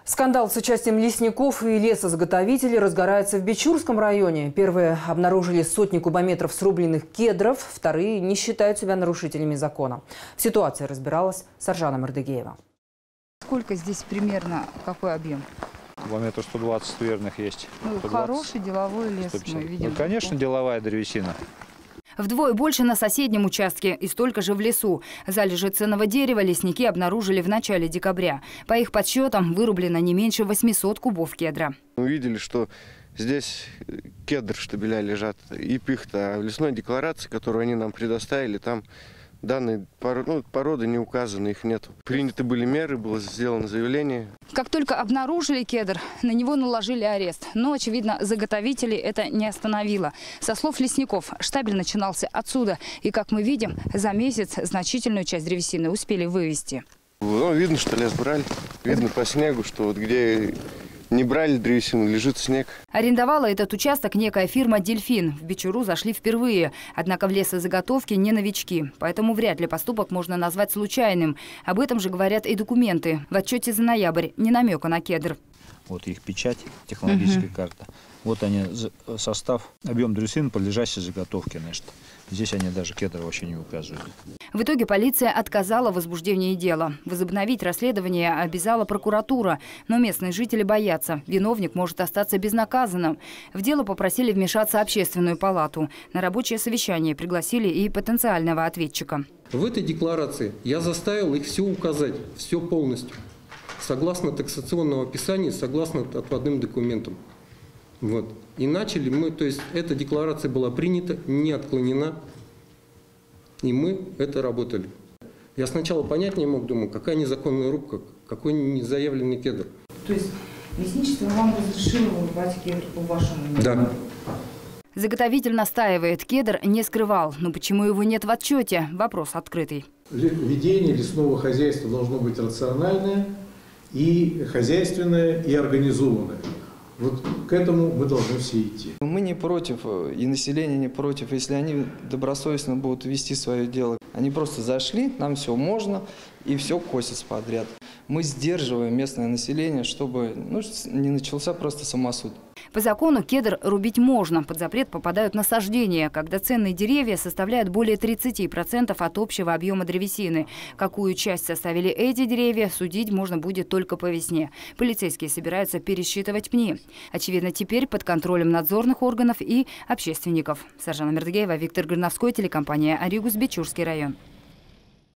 Скандал с участием лесников и лесозаготовителей разгорается в Бичурском районе. Первые обнаружили сотни кубометров срубленных кедров, вторые не считают себя нарушителями закона. В ситуации разбиралась Саржана Мардыгеева. Сколько здесь примерно, какой объем? Километр 120 верных есть. 120, хороший деловой лес 150. мы видим. Ну, конечно, деловая древесина. Вдвое больше на соседнем участке и столько же в лесу. Залежи ценного дерева лесники обнаружили в начале декабря. По их подсчетам вырублено не меньше 800 кубов кедра. Мы видели, что здесь кедр штабеля лежат и пихта. А в лесной декларации, которую они нам предоставили, там данные породы не указаны, их нет. Приняты были меры, было сделано заявление. Как только обнаружили кедр, на него наложили арест. Но, очевидно, заготовителей это не остановило. Со слов лесников, штабель начинался отсюда. И, как мы видим, за месяц значительную часть древесины успели вывести. Ну, видно, что лес брали. Видно по снегу, что вот где не брали древесину, лежит снег. Арендовала этот участок некая фирма «Дельфин». В Бичуру зашли впервые. Однако в лесозаготовке не новички. Поэтому вряд ли поступок можно назвать случайным. Об этом же говорят и документы. В отчете за ноябрь ни намека на кедр. Вот их печать, технологическая карта. Вот они, состав, объем древесины, подлежащей заготовке. Значит. Здесь они даже кедр вообще не указывают. В итоге полиция отказала в возбуждении дела. Возобновить расследование обязала прокуратура. Но местные жители боятся. Виновник может остаться безнаказанным. В дело попросили вмешаться Общественную палату. На рабочее совещание пригласили и потенциального ответчика. В этой декларации я заставил их все указать, все полностью. Согласно таксационному описанию, согласно отводным документам. Вот. И начали мы, то есть эта декларация была принята, не отклонена, и мы это работали. Я сначала понять не мог, думаю, какая незаконная рубка, какой незаявленный кедр. То есть лесничество вам разрешило вырубать кедр по вашему мнению? Да. Заготовитель настаивает, кедр не скрывал. Но почему его нет в отчете? Вопрос открытый. Ведение лесного хозяйства должно быть рациональное, и хозяйственное, и организованное. Вот к этому мы должны все идти. Мы не против, и население не против, если они добросовестно будут вести свое дело. Они просто зашли, нам все можно, и все косится подряд. Мы сдерживаем местное население, чтобы не начался просто самосуд. По закону кедр рубить можно. Под запрет попадают насаждения, когда ценные деревья составляют более 30% от общего объема древесины. Какую часть составили эти деревья, судить можно будет только по весне. Полицейские собираются пересчитывать пни. Очевидно, теперь под контролем надзорных органов и общественников. Саржана Мардыгеева, Виктор Горновской, телекомпания «Аригус», Бичурский район.